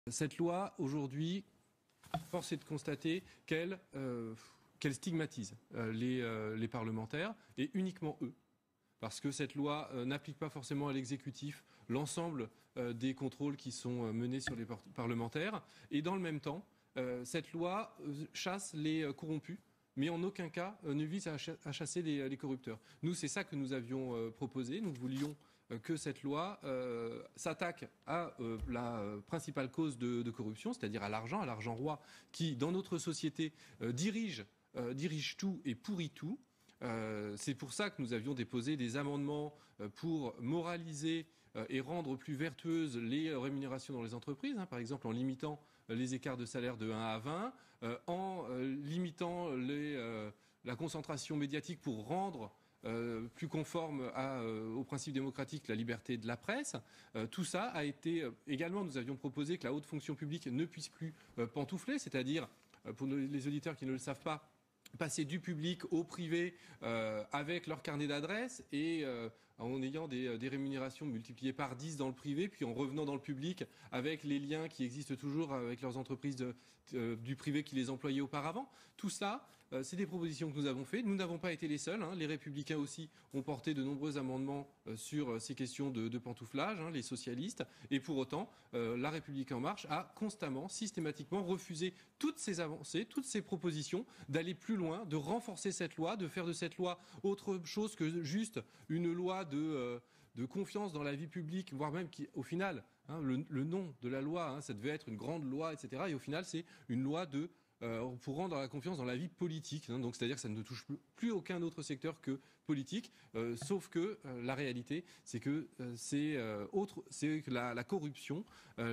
Cette loi, aujourd'hui, force est de constater qu'elle stigmatise les parlementaires, et uniquement eux. Parce que cette loi n'applique pas forcément à l'exécutif l'ensemble des contrôles qui sont menés sur les parlementaires. Et dans le même temps, cette loi chasse les corrompus, mais en aucun cas ne vise à chasser les corrupteurs. Nous, c'est ça que nous avions proposé. Nous voulions que cette loi s'attaque à la principale cause de corruption, c'est-à-dire à l'argent roi, qui, dans notre société, dirige tout et pourrit tout. C'est pour ça que nous avions déposé des amendements pour moraliser et rendre plus vertueuses les rémunérations dans les entreprises, par exemple en limitant les écarts de salaire de 1 à 20, en limitant la concentration médiatique pour rendre plus conforme au principe démocratique la liberté de la presse. Tout ça a été également, nous avions proposé que la haute fonction publique ne puisse plus pantoufler, c'est-à-dire, pour les auditeurs qui ne le savent pas, passer du public au privé avec leur carnet d'adresses et en ayant des rémunérations multipliées par 10 dans le privé, puis en revenant dans le public avec les liens qui existent toujours avec leurs entreprises du privé qui les employaient auparavant. Tout ça, c'est des propositions que nous avons faites. Nous n'avons pas été les seuls. Les Républicains aussi ont porté de nombreux amendements sur ces questions de pantouflage, les socialistes. Et pour autant, La République En Marche a constamment, systématiquement refusé toutes ces avancées, toutes ces propositions, d'aller plus loin, de renforcer cette loi, de faire de cette loi autre chose que juste une loi de confiance dans la vie publique, voire même qui, au final, le nom de la loi, ça devait être une grande loi, etc. Et au final, c'est une loi pour rendre la confiance dans la vie politique. Donc, c'est-à-dire que ça ne touche plus aucun autre secteur que politique. Sauf que la réalité, c'est que la corruption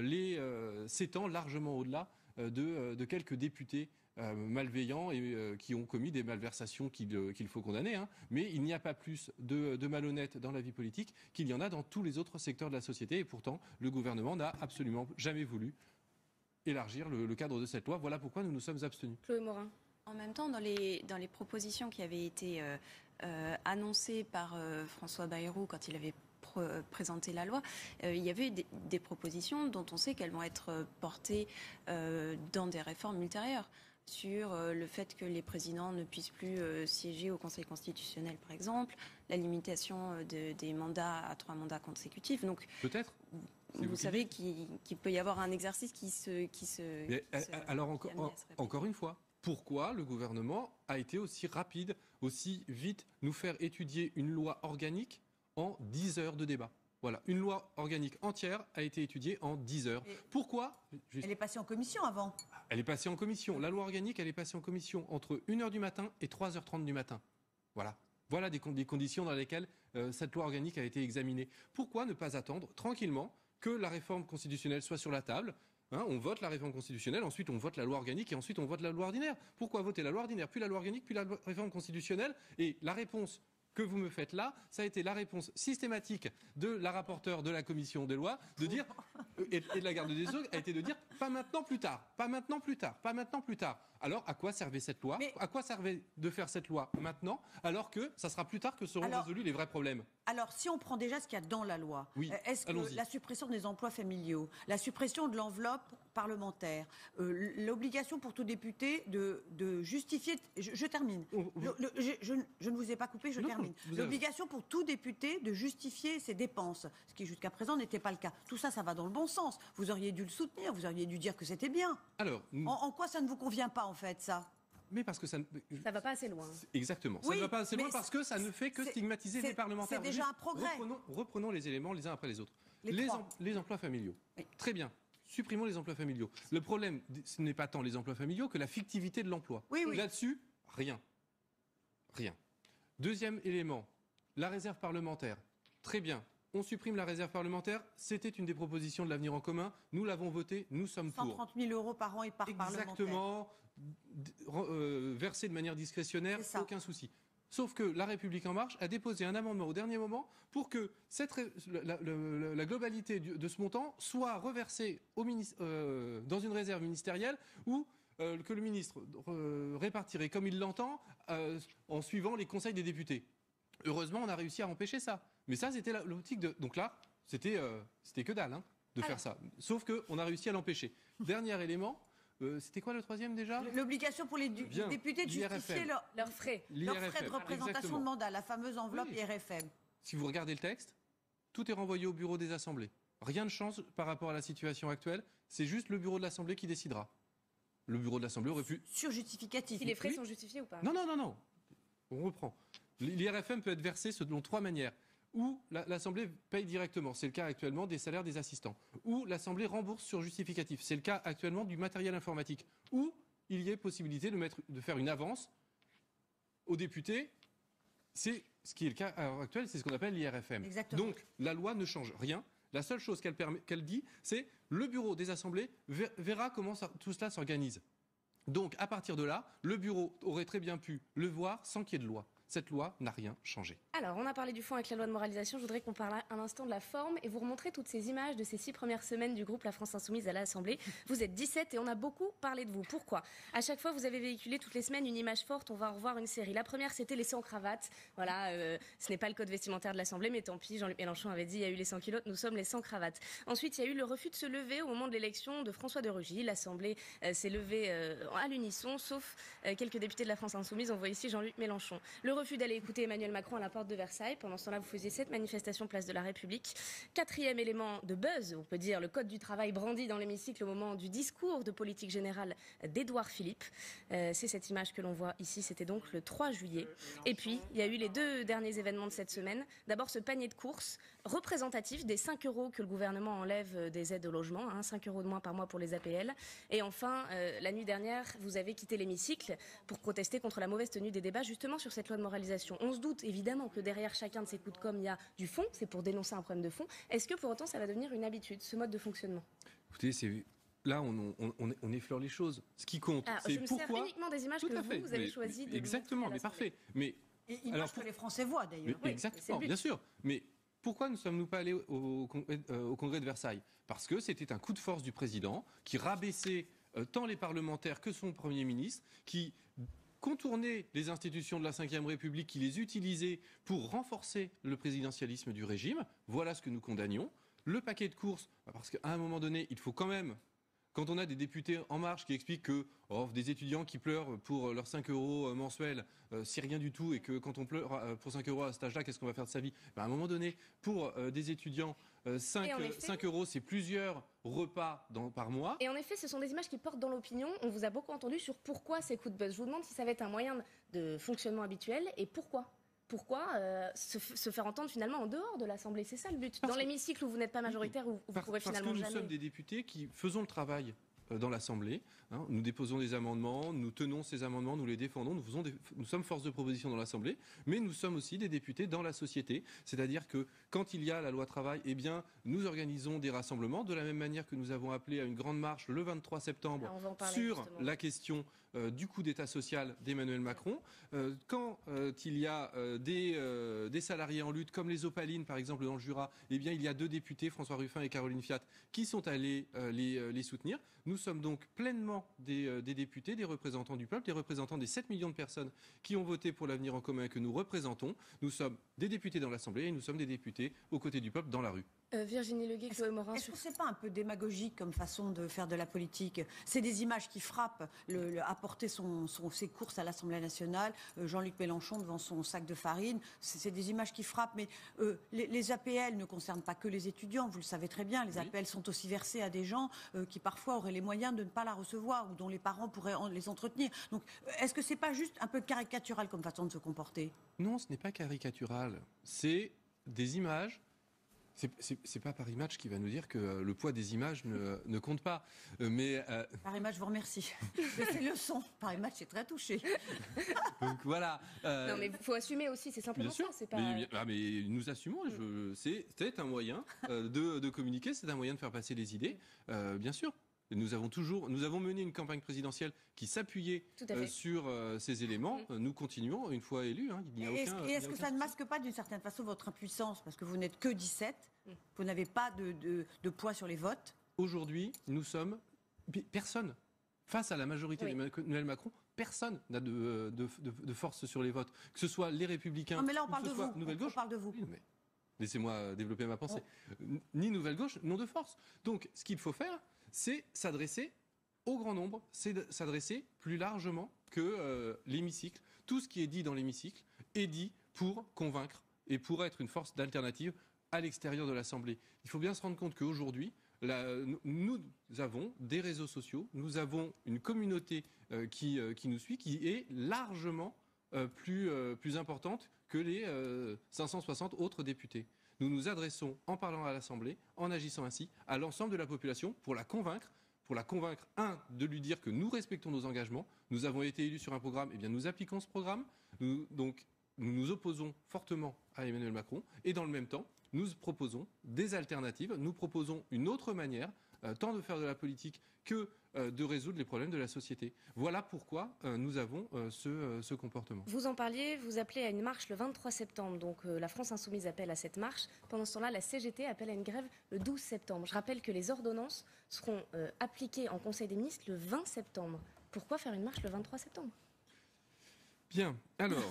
s'étend largement au-delà de quelques députés malveillants et qui ont commis des malversations qu'il faut condamner. Mais il n'y a pas plus de malhonnêtes dans la vie politique qu'il y en a dans tous les autres secteurs de la société. Et pourtant, le gouvernement n'a absolument jamais voulu élargir le cadre de cette loi. Voilà pourquoi nous nous sommes abstenus. Chloé Morin. En même temps, dans les propositions qui avaient été annoncées par François Bayrou quand il avait présenter la loi, il y avait des propositions dont on sait qu'elles vont être portées dans des réformes ultérieures, sur le fait que les présidents ne puissent plus siéger au Conseil constitutionnel, par exemple, la limitation des mandats à 3 mandats consécutifs. Donc, peut-être. Vous savez qu'il peut y avoir un exercice qui se alors encore une fois, pourquoi le gouvernement a été aussi rapide, aussi vite nous faire étudier une loi organique en 10 heures de débat? Voilà, une loi organique entière a été étudiée en 10 heures. Pourquoi? Elle est passée en commission avant. Elle est passée en commission. La loi organique, elle est passée en commission entre 1h du matin et 3h30 du matin. Voilà des conditions dans lesquelles cette loi organique a été examinée. Pourquoi ne pas attendre tranquillement que la réforme constitutionnelle soit sur la table? On vote la réforme constitutionnelle, ensuite on vote la loi organique et ensuite on vote la loi ordinaire. Pourquoi voter la loi ordinaire, puis la loi organique, puis la réforme constitutionnelle? Et la réponse que vous me faites là, ça a été la réponse systématique de la rapporteure de la commission des lois, de dire, et de la garde des Sceaux, a été de dire, pas maintenant, plus tard, pas maintenant, plus tard, pas maintenant, plus tard. Alors, à quoi servait cette loi? À quoi servait de faire cette loi maintenant, alors que ça sera plus tard que seront résolus les vrais problèmes? Alors, si on prend déjà ce qu'il y a dans la loi, est-ce que la suppression des emplois familiaux, la suppression de l'enveloppe parlementaire, l'obligation pour tout député de justifier... Je termine. Je ne vous ai pas coupé, je termine. L'obligation pour tout député de justifier ses dépenses, ce qui jusqu'à présent n'était pas le cas. Tout ça, ça va dans le bon sens. Vous auriez dû le soutenir, vous auriez dû dire que c'était bien. Alors, en quoi ça ne vous convient pas, en fait, ça? Mais parce que ça ne va pas assez loin. Exactement. Ça ne va pas assez loin parce que ça ne fait que stigmatiser les parlementaires. C'est déjà un progrès. Reprenons les éléments les uns après les autres. Les emplois familiaux. Oui. Très bien. Supprimons les emplois familiaux. Le problème, ce n'est pas tant les emplois familiaux que la fictivité de l'emploi. Oui. Là-dessus, rien. Deuxième élément, la réserve parlementaire. Très bien. On supprime la réserve parlementaire. C'était une des propositions de l'Avenir en commun. Nous l'avons votée. Nous sommes pour. 130 000 € par an et par parlementaire. Exactement. Versé de manière discrétionnaire, aucun souci. Sauf que La République En Marche a déposé un amendement au dernier moment pour que la globalité de ce montant soit reversée dans une réserve ministérielle ou que le ministre répartirait comme il l'entend en suivant les conseils des députés. Heureusement, on a réussi à empêcher ça. Mais ça, c'était l'optique de... Donc là, c'était que dalle. de faire ça. Sauf qu'on a réussi à l'empêcher. Dernier élément. C'était quoi le troisième déjà? L'obligation pour les députés de justifier leurs frais de représentation de mandat, la fameuse enveloppe IRFM. Si vous regardez le texte, tout est renvoyé au bureau des assemblées. Rien ne change par rapport à la situation actuelle. C'est juste le bureau de l'Assemblée qui décidera. Le bureau de l'Assemblée aurait pu... Sur justificatif. Si les frais sont justifiés ou pas? Non. On reprend. L'IRFM peut être versé selon 3 manières. Ou l'Assemblée paye directement, c'est le cas actuellement des salaires des assistants. Ou l'Assemblée rembourse sur justificatif, c'est le cas actuellement du matériel informatique. Ou il y ait possibilité de faire une avance aux députés. C'est ce qui est le cas à l'heure actuelle, c'est ce qu'on appelle l'IRFM. Exactement. Donc la loi ne change rien. La seule chose qu'elle dit, c'est le bureau des assemblées verra comment tout cela s'organise. Donc à partir de là, le bureau aurait très bien pu le voir sans qu'il y ait de loi. Cette loi n'a rien changé. Alors, on a parlé du fond avec la loi de moralisation. Je voudrais qu'on parle un instant de la forme et vous remontrer toutes ces images de ces 6 premières semaines du groupe La France Insoumise à l'Assemblée. Vous êtes 17 et on a beaucoup parlé de vous. Pourquoi? À chaque fois, vous avez véhiculé toutes les semaines une image forte. On va en revoir une série. La première, c'était les 100 cravates. Voilà, ce n'est pas le code vestimentaire de l'Assemblée, mais tant pis. Jean-Luc Mélenchon avait dit il y a eu les 100 kilos, nous sommes les 100 cravates. Ensuite, il y a eu le refus de se lever au moment de l'élection de François de Rugy. L'Assemblée s'est levée à l'unisson, sauf quelques députés de La France Insoumise. On voit ici Jean-Luc Mélenchon. Le refus d'aller écouter Emmanuel Macron à la porte de Versailles. Pendant ce temps-là, vous faisiez cette manifestation place de la République. 4e élément de buzz, on peut dire, le code du travail brandi dans l'hémicycle au moment du discours de politique générale d'Édouard Philippe. C'est cette image que l'on voit ici, c'était donc le 3 juillet. Et puis, il y a eu les 2 derniers événements de cette semaine. D'abord, ce panier de courses représentatif des 5 € que le gouvernement enlève des aides au logement, 5 € de moins par mois pour les APL. Et enfin, la nuit dernière, vous avez quitté l'hémicycle pour protester contre la mauvaise tenue des débats, justement sur cette loi de moralisation. On se doute évidemment que derrière chacun de ces coups de com', il y a du fond, c'est pour dénoncer un problème de fond. Est-ce que pour autant ça va devenir une habitude, ce mode de fonctionnement? Écoutez, là on effleure les choses. Ce qui compte, c'est pourquoi... Je me sers uniquement des images que vous avez choisi de exactement, mais parfait. Mais images que les Français voient d'ailleurs. Exactement, bien sûr. Mais pourquoi ne sommes-nous pas allés au congrès de Versailles? Parce que c'était un coup de force du président qui rabaissait tant les parlementaires que son Premier ministre, qui contourner les institutions de la Ve République, qui les utilisait pour renforcer le présidentialisme du régime. Voilà ce que nous condamnions. Le paquet de courses, parce qu'à un moment donné, il faut quand même, quand on a des députés En Marche qui expliquent que des étudiants qui pleurent pour leurs 5 € mensuels, c'est rien du tout, et que quand on pleure pour 5 € à cet âge-là, qu'est-ce qu'on va faire de sa vie? À un moment donné, pour des étudiants, 5 €, c'est plusieurs repas par mois. Et en effet, ce sont des images qui portent dans l'opinion. On vous a beaucoup entendu sur pourquoi ces coups de buzz. Je vous demande si ça va être un moyen de fonctionnement habituel et pourquoi. Pourquoi se faire entendre finalement en dehors de l'Assemblée? C'est ça le but. Dans l'hémicycle où vous n'êtes pas majoritaire, où vous pourrez finalement jamais... Parce que nous sommes des députés qui faisons le travail dans l'Assemblée. Nous déposons des amendements, nous tenons ces amendements, nous les défendons, nous sommes force de proposition dans l'Assemblée, mais nous sommes aussi des députés dans la société. C'est-à-dire que quand il y a la loi travail, eh bien, nous organisons des rassemblements, de la même manière que nous avons appelé à une grande marche le 23 septembre sur la question du coup d'État social d'Emmanuel Macron. Quand il y a des salariés en lutte, comme les Opalines par exemple dans le Jura, eh bien, il y a 2 députés, François Ruffin et Caroline Fiat, qui sont allés les soutenir. Nous sommes donc pleinement des députés, des représentants du peuple, des représentants des 7 millions de personnes qui ont voté pour l'avenir en commun et que nous représentons. Nous sommes des députés dans l'Assemblée et nous sommes des députés aux côtés du peuple dans la rue. Virginie Leguet, Chloé Morin. Est-ce que c'est pas un peu démagogique comme façon de faire de la politique? C'est des images qui frappent. Apporter ses courses à l'Assemblée nationale, Jean-Luc Mélenchon devant son sac de farine, c'est des images qui frappent. Mais les APL ne concernent pas que les étudiants, vous le savez très bien. Les APL sont aussi versées à des gens qui parfois auraient les moyens de ne pas la recevoir ou dont les parents pourraient les entretenir. Donc, est-ce que c'est pas juste un peu caricatural comme façon de se comporter? Non, ce n'est pas caricatural. C'est des images. C'est pas Paris Match qui va nous dire que le poids des images ne compte pas. Paris Match, je vous remercie. Mais c'est le son. Paris Match est très touché. Donc voilà. Non, mais il faut assumer aussi, c'est simplement ça. C'est pas... mais nous assumons. C'est un moyen de communiquer, c'est un moyen de faire passer les idées, bien sûr. Nous avons mené une campagne présidentielle qui s'appuyait sur ces éléments. Nous continuons, une fois élus. Est-ce que ça ne masque pas d'une certaine façon votre impuissance? Parce que vous n'êtes que 17, vous n'avez pas de poids sur les votes. Aujourd'hui, nous sommes... Personne, face à la majorité d'Emmanuel Macron, personne n'a de force sur les votes. Que ce soit les Républicains... Non, mais là, on parle de vous. Nouvelle Gauche. On parle de vous. laissez-moi développer ma pensée, ni nouvelle gauche, non de force. Donc, ce qu'il faut faire, c'est s'adresser au grand nombre, c'est s'adresser plus largement que l'hémicycle. Tout ce qui est dit dans l'hémicycle est dit pour convaincre et pour être une force d'alternative à l'extérieur de l'Assemblée. Il faut bien se rendre compte qu'aujourd'hui, nous avons des réseaux sociaux, nous avons une communauté qui nous suit, qui est largement plus importante que les 560 autres députés. Nous nous adressons, en parlant à l'Assemblée, en agissant ainsi, à l'ensemble de la population pour la convaincre, de lui dire que nous respectons nos engagements. Nous avons été élus sur un programme, et bien nous appliquons ce programme. Nous nous opposons fortement à Emmanuel Macron, et dans le même temps, nous proposons des alternatives, nous proposons une autre manière, tant de faire de la politique que de résoudre les problèmes de la société. Voilà pourquoi nous avons ce comportement. Vous en parliez, vous appelez à une marche le 23 septembre, donc la France Insoumise appelle à cette marche. Pendant ce temps-là, la CGT appelle à une grève le 12 septembre. Je rappelle que les ordonnances seront appliquées en Conseil des ministres le 20 septembre. Pourquoi faire une marche le 23 septembre ? Bien, alors,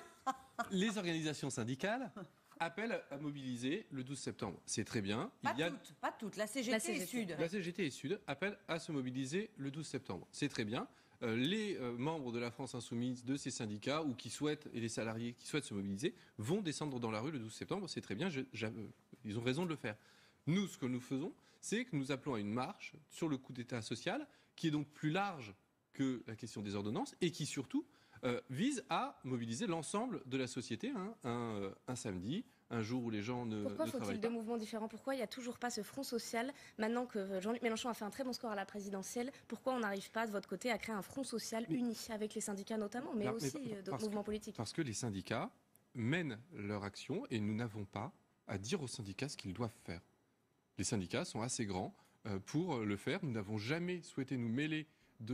les organisations syndicales appellent à mobiliser le 12 septembre. C'est très bien. Pas toutes. La CGT et Sud. La CGT et Sud appellent à se mobiliser le 12 septembre. C'est très bien. Les membres de la France Insoumise, de ces syndicats, ou qui souhaitent, et les salariés qui souhaitent se mobiliser, vont descendre dans la rue le 12 septembre. C'est très bien. Ils ont raison de le faire. Nous, ce que nous faisons, c'est que nous appelons à une marche sur le coup d'État social, qui est donc plus large que la question des ordonnances, et qui surtout vise à mobiliser l'ensemble de la société un samedi, un jour où les gens ne travaillent pas. Pourquoi faut-il deux mouvements différents ? Pourquoi il n'y a toujours pas ce front social ? Maintenant que Jean-Luc Mélenchon a fait un très bon score à la présidentielle, pourquoi on n'arrive pas de votre côté à créer un front social uni avec les syndicats notamment, mais aussi d'autres mouvements politiques ? Parce que les syndicats mènent leur action et nous n'avons pas à dire aux syndicats ce qu'ils doivent faire. Les syndicats sont assez grands pour le faire. Nous n'avons jamais souhaité nous mêler de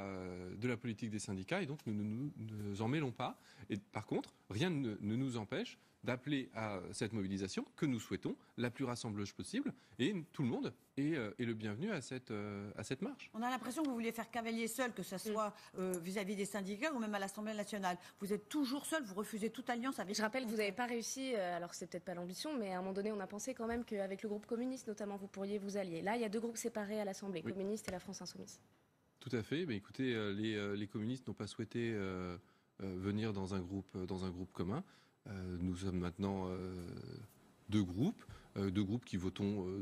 la politique des syndicats et donc nous ne nous en mêlons pas. Et par contre, rien ne nous empêche d'appeler à cette mobilisation que nous souhaitons, la plus rassembleuse possible, et tout le monde est le bienvenu à cette marche. On a l'impression que vous vouliez faire cavalier seul, que ce soit vis-à-vis des syndicats ou même à l'Assemblée nationale. Vous êtes toujours seul, vous refusez toute alliance avec... Je rappelle que vous n'avez pas réussi, alors c'est peut-être pas l'ambition, mais à un moment donné, on a pensé quand même qu'avec le groupe communiste, notamment, vous pourriez vous allier. Là, il y a deux groupes séparés à l'Assemblée, communiste et la France Insoumise. Tout à fait. Mais écoutez, les communistes n'ont pas souhaité venir dans un groupe commun. Nous sommes maintenant deux groupes qui votons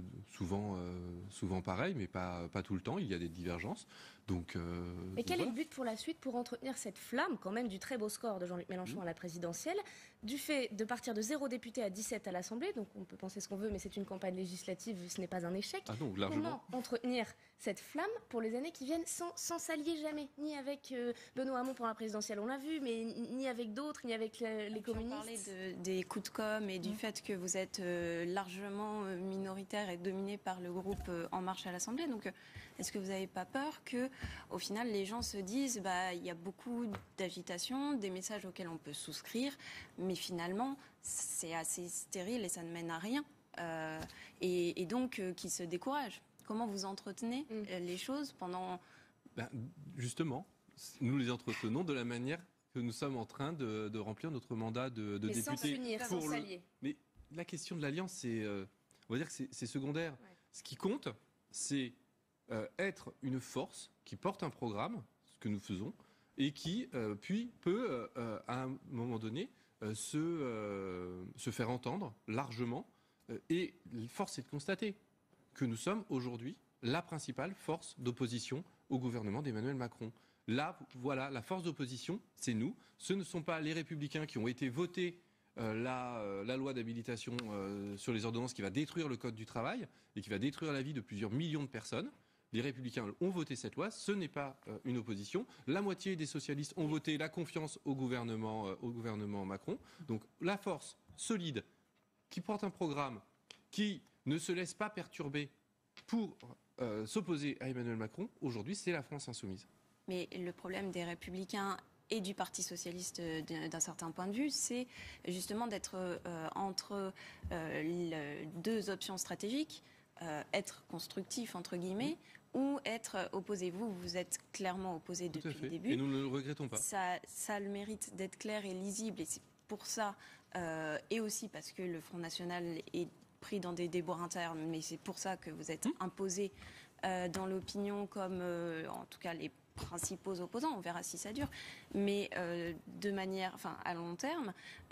souvent pareil, mais pas tout le temps. Il y a des divergences. Mais quel est le but pour la suite, pour entretenir cette flamme quand même du très beau score de Jean-Luc Mélenchon à la présidentielle, du fait de partir de 0 député à 17 à l'Assemblée, donc on peut penser ce qu'on veut, mais c'est une campagne législative, ce n'est pas un échec. Ah non, largement. Comment entretenir cette flamme pour les années qui viennent sans s'allier jamais, ni avec Benoît Hamon pour la présidentielle, on l'a vu, mais ni avec d'autres, ni avec les communistes. On parlait des coups de com' et du fait que vous êtes largement minoritaire et dominé par le groupe En Marche à l'Assemblée. Donc, est-ce que vous n'avez pas peur que, au final, les gens se disent, il y a beaucoup d'agitation, des messages auxquels on peut souscrire, mais finalement, c'est assez stérile et ça ne mène à rien, et donc qui se découragent. Comment vous entretenez les choses pendant... Justement, nous les entretenons de la manière que nous sommes en train de remplir notre mandat de député. Sans s'unir, sans s'allier. Mais la question de l'alliance, on va dire que c'est secondaire. Ouais. Ce qui compte, c'est être une force qui porte un programme, ce que nous faisons, et qui puis peut, à un moment donné, se faire entendre largement. Et force est de constater que nous sommes aujourd'hui la principale force d'opposition au gouvernement d'Emmanuel Macron. Là, voilà, la force d'opposition, c'est nous. Ce ne sont pas les Républicains qui ont été votés la loi d'habilitation sur les ordonnances qui va détruire le Code du travail et qui va détruire la vie de plusieurs millions de personnes. Les Républicains ont voté cette loi, ce n'est pas une opposition. La moitié des socialistes ont voté la confiance au gouvernement Macron. Donc la force solide qui porte un programme qui ne se laisse pas perturber pour s'opposer à Emmanuel Macron, aujourd'hui, c'est la France Insoumise. Mais le problème des Républicains et du Parti socialiste d'un certain point de vue, c'est justement d'être entre deux options stratégiques, être constructif, entre guillemets, ou être opposé. Vous êtes clairement opposé depuis le début. Et nous ne le regrettons pas. Ça a le mérite d'être clair et lisible, et c'est pour ça, et aussi parce que le Front National est pris dans des déboires internes, mais c'est pour ça que vous êtes imposé dans l'opinion comme, en tout cas, les principaux opposants, on verra si ça dure, mais de manière, à long terme,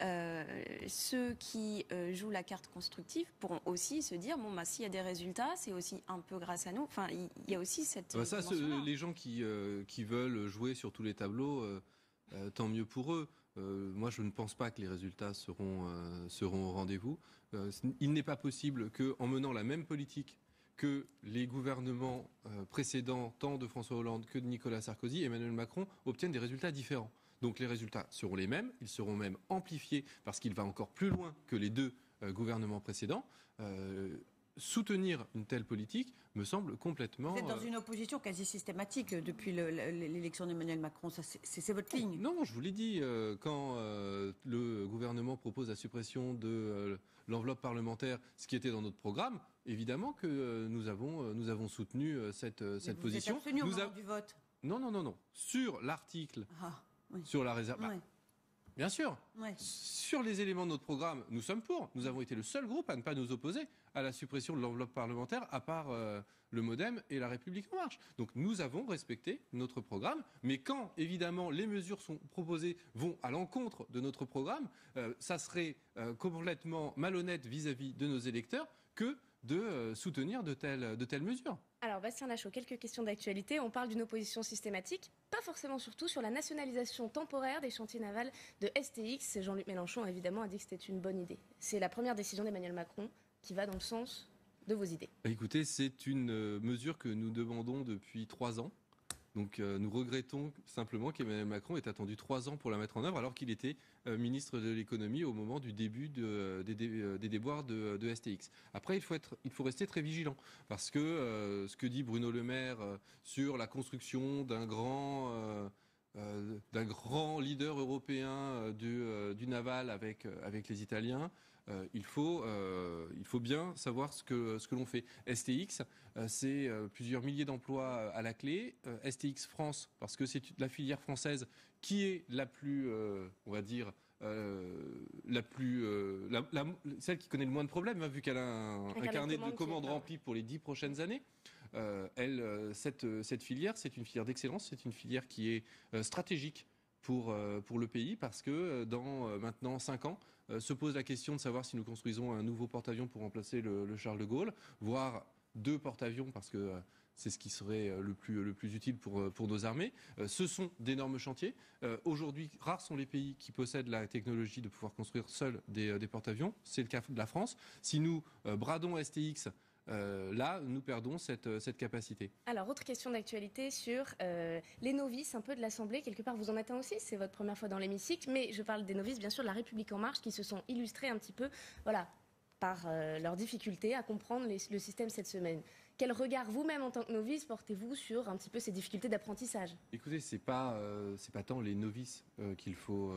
ceux qui jouent la carte constructive pourront aussi se dire, s'il y a des résultats, c'est aussi un peu grâce à nous. Il y a aussi cette les gens qui veulent jouer sur tous les tableaux, tant mieux pour eux. Moi, je ne pense pas que les résultats seront au rendez-vous. Il n'est pas possible qu'en menant la même politique que les gouvernements précédents, tant de François Hollande que de Nicolas Sarkozy, Emmanuel Macron obtiennent des résultats différents. Donc les résultats seront les mêmes, ils seront même amplifiés parce qu'il va encore plus loin que les deux gouvernements précédents. Soutenir une telle politique me semble complètement... Vous êtes dans une opposition quasi systématique depuis l'élection d'Emmanuel Macron, c'est votre ligne. Non, je vous l'ai dit, quand le gouvernement propose la suppression de l'enveloppe parlementaire, ce qui était dans notre programme, évidemment que nous avons soutenu cette position. Vous êtes abstenu au moment du vote. Non. Sur l'article, sur la réserve... Oui. Bien sûr. Ouais. Sur les éléments de notre programme, nous sommes pour. Nous avons été le seul groupe à ne pas nous opposer à la suppression de l'enveloppe parlementaire, à part le MoDem et La République En Marche. Donc nous avons respecté notre programme. Mais quand, évidemment, les mesures sont proposées vont à l'encontre de notre programme, ça serait complètement malhonnête vis-à-vis de nos électeurs que de soutenir de telles mesures. Alors, Bastien Lachaud, quelques questions d'actualité. On parle d'une opposition systématique, pas forcément surtout sur la nationalisation temporaire des chantiers navals de STX. Jean-Luc Mélenchon, évidemment, a dit que c'était une bonne idée. C'est la première décision d'Emmanuel Macron qui va dans le sens de vos idées. Écoutez, c'est une mesure que nous demandons depuis 3 ans. Donc nous regrettons simplement qu'Emmanuel Macron ait attendu 3 ans pour la mettre en œuvre alors qu'il était ministre de l'économie au moment du début des déboires de STX. Après, il faut rester très vigilant parce que ce que dit Bruno Le Maire sur la construction d'un grand leader européen du naval avec les Italiens, il faut bien savoir ce que l'on fait. STX, c'est plusieurs milliers d'emplois à la clé. STX France, parce que c'est la filière française qui est la plus, on va dire, celle qui connaît le moins de problèmes, vu qu'elle a un carnet de commandes rempli pour les 10 prochaines années. Cette filière, c'est une filière d'excellence, c'est une filière qui est stratégique pour le pays, parce que dans maintenant 5 ans, se pose la question de savoir si nous construisons un nouveau porte-avions pour remplacer le Charles de Gaulle, voire 2 porte-avions, parce que c'est ce qui serait le plus utile pour nos armées. Ce sont d'énormes chantiers. Aujourd'hui, rares sont les pays qui possèdent la technologie de pouvoir construire seuls des porte-avions. C'est le cas de la France. Si nous bradons STX, là, nous perdons cette capacité. Alors, autre question d'actualité sur les novices un peu de l'Assemblée. Quelque part, vous en êtes un aussi, c'est votre première fois dans l'hémicycle, mais je parle des novices, bien sûr, de La République En Marche, qui se sont illustrés un petit peu, par leurs difficultés à comprendre le système cette semaine. Quel regard, vous-même, en tant que novice, portez-vous sur un petit peu ces difficultés d'apprentissage ? Écoutez, c'est pas tant les novices qu'il faut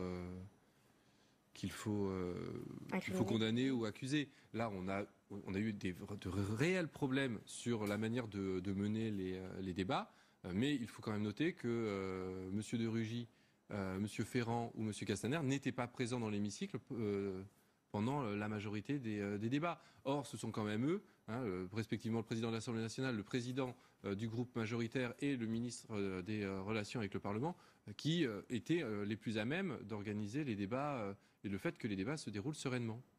condamner ou accuser. Là, on a eu de réels problèmes sur la manière de mener les débats, mais il faut quand même noter que M. de Rugy, M. Ferrand ou M. Castaner n'étaient pas présents dans l'hémicycle pendant la majorité des débats. Or, ce sont quand même eux, respectivement le président de l'Assemblée nationale, le président du groupe majoritaire et le ministre des Relations avec le Parlement, qui étaient les plus à même d'organiser les débats et le fait que les débats se déroulent sereinement.